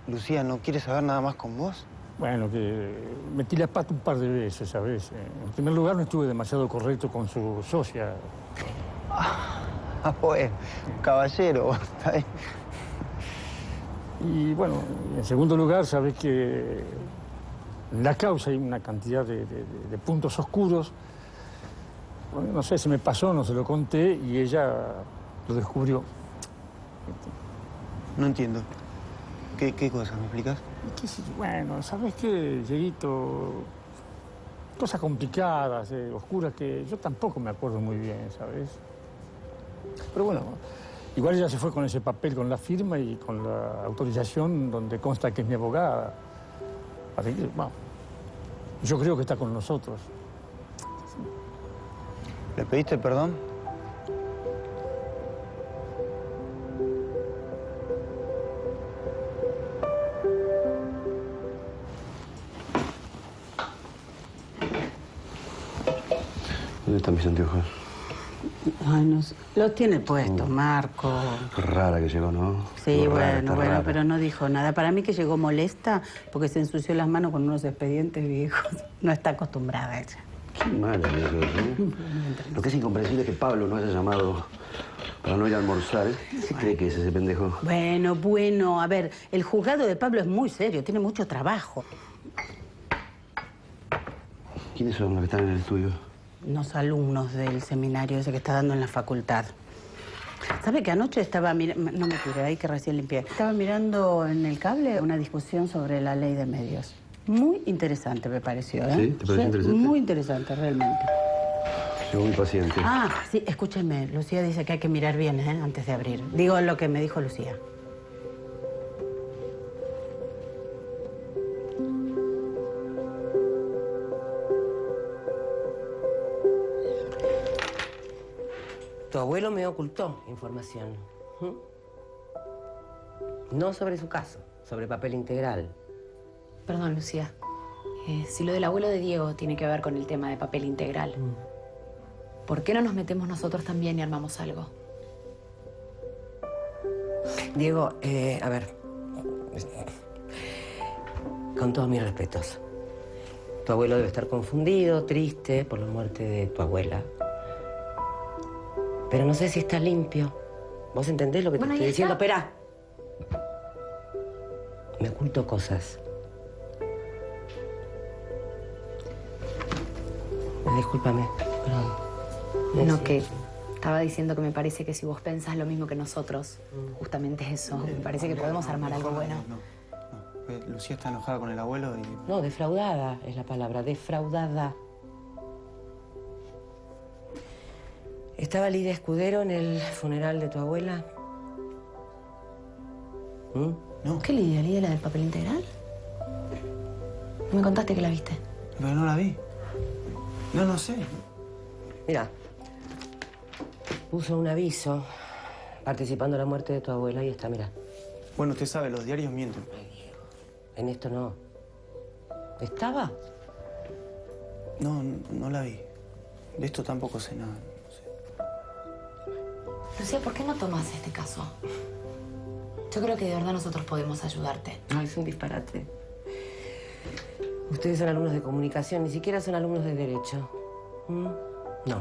Lucía no quiere saber nada más con vos. Bueno, que metí la pata un par de veces, ¿sabes? En primer lugar, no estuve demasiado correcto con su socia. Bueno, caballero, está bien. Y bueno, en segundo lugar, sabes que en la causa hay una cantidad de puntos oscuros. Bueno, no sé, se me pasó, no se lo conté y ella lo descubrió. No entiendo. ¿Qué cosa? ¿Me explicas? Bueno, ¿sabes qué, Dieguito? Cosas complicadas, oscuras, que yo tampoco me acuerdo muy bien, ¿sabes? Pero bueno, igual ella se fue con ese papel, con la firma y con la autorización donde consta que es mi abogada. Así que, bueno, yo creo que está con nosotros. ¿Le pediste perdón? ¿Dónde están mis anteojos? Ay, no sé. Los tiene puestos, Marco. Rara que llegó, ¿no? Sí, bueno, rara. pero no dijo nada. Para mí que llegó molesta porque se ensució las manos con unos expedientes viejos. No está acostumbrada ella. Qué mala vieja, ¿eh? Lo que es incomprensible es que Pablo no haya llamado para no ir a almorzar. ¿Qué cree que es ese pendejo? Bueno, a ver, el juzgado de Pablo es muy serio, tiene mucho trabajo. ¿Quiénes son los que están en el estudio? Unos alumnos del seminario ese que está dando en la facultad. ¿Sabe que anoche estaba mirando... No me cure, ahí que recién limpié. Estaba mirando en el cable una discusión sobre la ley de medios. Muy interesante me pareció, ¿eh? ¿Sí? ¿Te pareció interesante? Muy interesante, realmente. Llegó muy paciente. Ah, sí, escúcheme. Lucía dice que hay que mirar bien, ¿eh? Antes de abrir. Digo lo que me dijo Lucía. Tu abuelo me ocultó información. No sobre su caso, sobre papel integral. Perdón, Lucía. Si lo del abuelo de Diego tiene que ver con el tema de papel integral, ¿por qué no nos metemos nosotros también y armamos algo? Diego, a ver. Con todos mis respetos. Tu abuelo debe estar confundido, triste por la muerte de tu abuela. Pero no sé si está limpio. ¿Vos entendés lo que te estoy diciendo? Espera. Me oculto cosas. Discúlpame, perdón. No, que estaba diciendo que me parece que si vos pensás lo mismo que nosotros, justamente es eso. Me parece que podemos armar algo bueno. No. Lucía está enojada con el abuelo y... No, defraudada es la palabra, defraudada. ¿Estaba Lidia Escudero en el funeral de tu abuela? No. ¿Qué Lidia? ¿Lidia la del papel integral? Me contaste que la viste. Pero no la vi. No sé. Mira, puso un aviso participando en la muerte de tu abuela. Ahí está, mira. Bueno, usted sabe, los diarios mienten. En esto no. ¿Estaba? No la vi. De esto tampoco sé nada. Lucía, ¿por qué no tomas este caso? Yo creo que de verdad nosotros podemos ayudarte. No, es un disparate. Ustedes son alumnos de comunicación, ni siquiera son alumnos de derecho. No.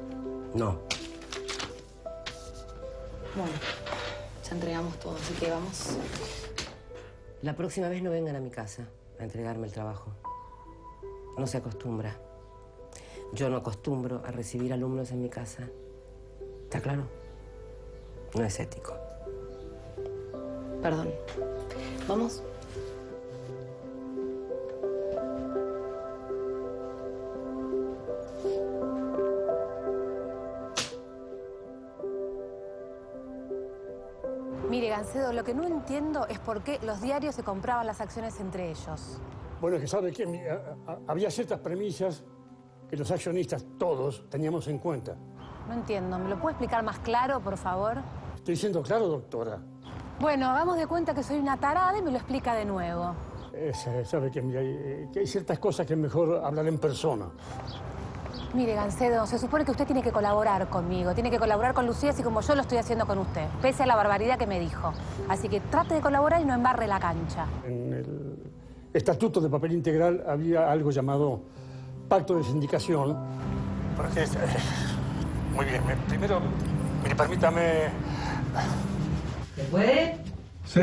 Bueno, ya entregamos todo, así que vamos. La próxima vez no vengan a mi casa a entregarme el trabajo. No se acostumbra. Yo no acostumbro a recibir alumnos en mi casa. ¿Está claro? No es ético. Perdón. ¿Vamos? Mire, Gancedo, lo que no entiendo es por qué los diarios se compraban las acciones entre ellos. Bueno, es que sabe que había ciertas premisas que los accionistas, todos, teníamos en cuenta. No entiendo. ¿Me lo puede explicar más claro, por favor? ¿Estoy siendo claro, doctora? Bueno, hagamos de cuenta que soy una tarada y me lo explica de nuevo. Sabe que hay ciertas cosas que es mejor hablar en persona. Mire, Gancedo, se supone que usted tiene que colaborar conmigo, tiene que colaborar con Lucía, así como yo lo estoy haciendo con usted, pese a la barbaridad que me dijo. Así que trate de colaborar y no embarre la cancha. En el estatuto de papel integral había algo llamado pacto de sindicación. Muy bien, primero, mire, permítame... ¿Se puede? Sí.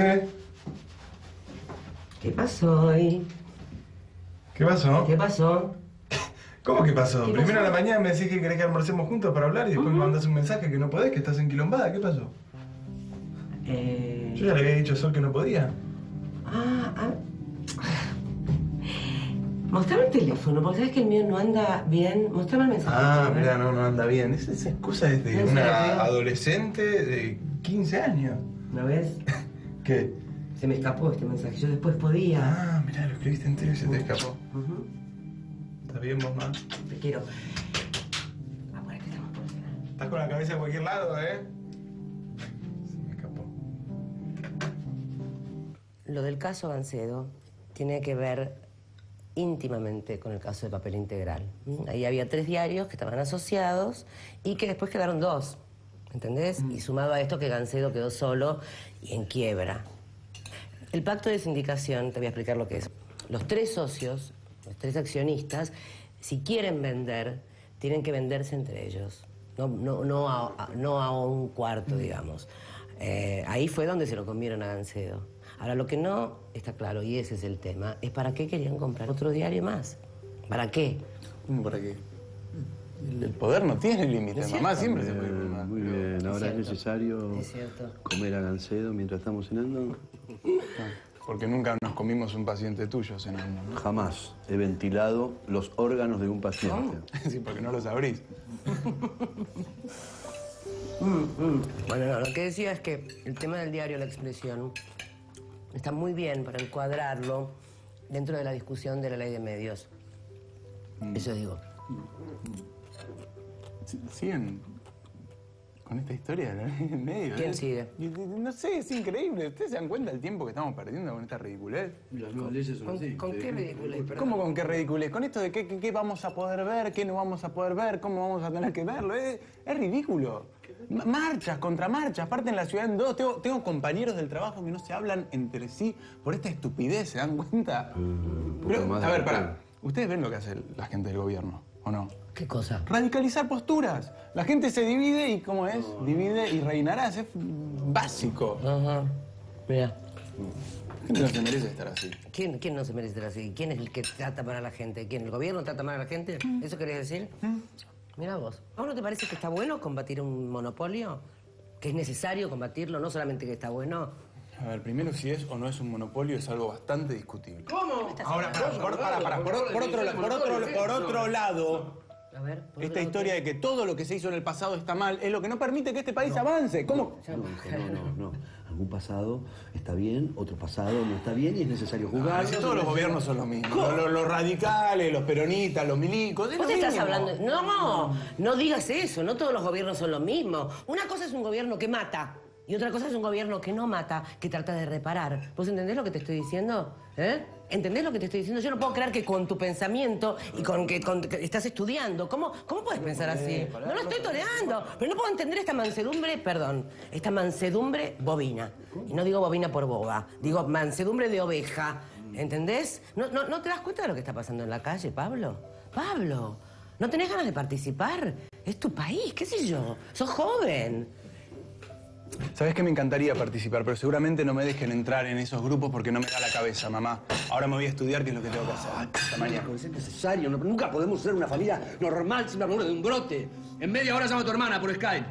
¿Qué pasó hoy? ¿Qué pasó? ¿Qué pasó? ¿Cómo que pasó? ¿Qué Primero pasó? a la mañana me decís que querés que almorcemos juntos para hablar y después me mandás un mensaje que no podés, que estás enquilombada. ¿Qué pasó? Yo ya le había dicho a Sol que no podía. Mostrame el teléfono, porque sabes que el mío no anda bien. Mostrame el mensaje. Ah, mira, no anda bien. Esa excusa es de ¿En una serio? adolescente de 15 años. ¿No ves? ¿Qué? Se me escapó este mensaje. Yo después podía. Ah, mirá, lo escribiste entero y se te escapó. ¿Está bien vos, ma? Te quiero. Ahora que estamos por cenar. Estás con la cabeza en cualquier lado, ¿eh? Se me escapó. Lo del caso Gancedo tiene que ver íntimamente con el caso de papel integral. Ahí había 3 diarios que estaban asociados y que después quedaron 2, ¿entendés? Y sumado a esto que Gancedo quedó solo y en quiebra. El pacto de sindicación, te voy a explicar lo que es. Los 3 socios, los 3 accionistas, si quieren vender, tienen que venderse entre ellos. No a un cuarto, digamos. Ahí fue donde se lo comieron a Gancedo. Ahora, lo que no está claro, y ese es el tema, es para qué querían comprar otro diario más. ¿Para qué? ¿Para qué? El poder no tiene límites, mamá, siempre se puede ir más. Muy bien, ahora es necesario Es cierto. comer a Gancedo mientras estamos cenando. Porque nunca nos comimos un paciente tuyo cenando, ¿no? Jamás he ventilado los órganos de un paciente. Sí, porque no los abrís. Bueno, no, lo que decía es que el tema del diario La Expresión está muy bien para encuadrarlo dentro de la discusión de la ley de medios. Eso digo. ¿Siguen con esta historia de la ley de medios? ¿Quién sigue? No sé, es increíble. ¿Ustedes se dan cuenta del tiempo que estamos perdiendo con esta ridiculez? Las nuevas leyes son así. ¿Con qué ridículo? ¿Cómo con qué ridiculez? Con esto de qué vamos a poder ver, qué no vamos a poder ver, cómo vamos a tener que verlo. Es ridículo. Marchas, contramarchas, parten la ciudad en 2. Tengo compañeros del trabajo que no se hablan entre sí por esta estupidez, ¿se dan cuenta? Pero, más a de ver, respeto. pará. ¿Ustedes ven lo que hace la gente del gobierno, o no? ¿Qué cosa? Radicalizar posturas. La gente se divide y, ¿cómo es? Divide y reinarás. Es básico. Ajá. Mira. La gente no se merece estar así. ¿Quién no se merece estar así? ¿Quién es el que trata mal a la gente? ¿Quién? ¿El gobierno trata mal a la gente? ¿Eso querés decir? Mira vos. ¿A vos no te parece que está bueno combatir un monopolio? ¿Que es necesario combatirlo? No solamente que está bueno. A ver, primero, si es o no es un monopolio es algo bastante discutible. ¿Cómo? Ahora, por otro lado, A ver. por esta otro historia de que todo lo que se hizo en el pasado está mal es lo que no permite que este país avance. ¿Cómo? No. Algún pasado está bien, otro pasado no está bien y es necesario juzgar. Si todos los gobiernos son los mismos. Los radicales, los peronistas, los milicos. Es ¿Vos lo te estás mismo. hablando? No digas eso. No todos los gobiernos son lo mismo. Una cosa es un gobierno que mata y otra cosa es un gobierno que no mata, que trata de reparar. ¿Vos entendés lo que te estoy diciendo? ¿Entendés lo que te estoy diciendo? Yo no puedo creer que con tu pensamiento y con que estás estudiando, ¿cómo puedes pensar así? No lo estoy tolerando, pero no puedo entender esta mansedumbre bovina. Y no digo bovina por boba, digo mansedumbre de oveja, ¿entendés? ¿No te das cuenta de lo que está pasando en la calle, Pablo? Pablo, ¿no tenés ganas de participar? Es tu país, qué sé yo, sos joven. Sabés que me encantaría participar, pero seguramente no me dejen entrar en esos grupos porque no me da la cabeza, mamá. Ahora me voy a estudiar, que es lo que tengo que hacer. Hasta mañana. Puede ser necesario, nunca podemos ser una familia normal sin hablar de un brote. En media hora llama a tu hermana por Skype.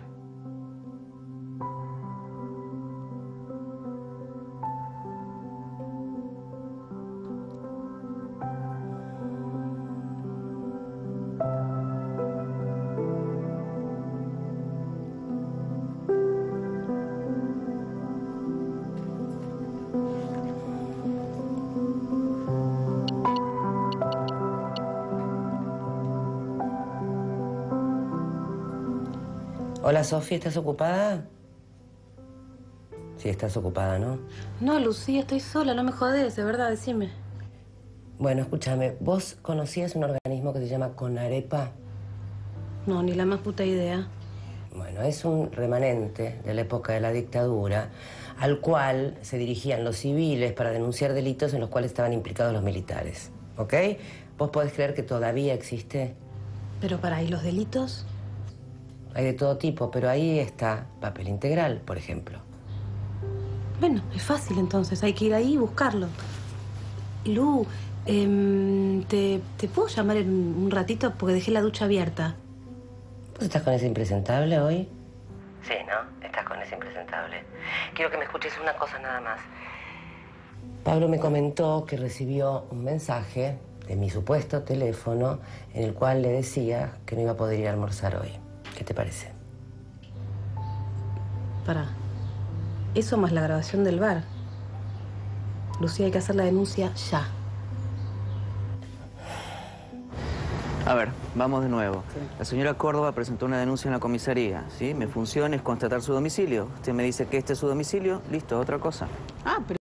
Hola, Sofía, ¿estás ocupada? Sí, estás ocupada, ¿no? No, Lucía, estoy sola, no me jodés, de verdad, decime. Bueno, escúchame, ¿vos conocías un organismo que se llama CONAREPA? No, ni la más puta idea. Bueno, es un remanente de la época de la dictadura al cual se dirigían los civiles para denunciar delitos en los cuales estaban implicados los militares. ¿Ok? ¿Vos podés creer que todavía existe? Pero ¿y los delitos? Hay de todo tipo, pero ahí está papel integral, por ejemplo. Bueno, es fácil entonces, hay que ir ahí y buscarlo. Lu, ¿te puedo llamar en un ratito? Porque dejé la ducha abierta. ¿Vos estás con ese impresentable hoy? Sí, ¿no? Estás con ese impresentable. Quiero que me escuches una cosa nada más. Pablo me comentó que recibió un mensaje de mi supuesto teléfono en el cual le decía que no iba a poder ir a almorzar hoy. ¿Qué te parece? Pará. Eso más la grabación del bar. Lucía, hay que hacer la denuncia ya. A ver, vamos de nuevo. La señora Córdoba presentó una denuncia en la comisaría, ¿sí? Mi función es constatar su domicilio. Usted me dice que este es su domicilio, listo, otra cosa. Ah, pero